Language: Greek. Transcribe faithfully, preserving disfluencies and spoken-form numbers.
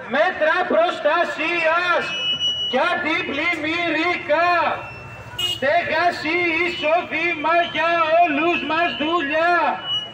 μέτρα προστασίας για την πλημμύρικα. Στέγαση, εισόδημα για όλους μας δουλειά.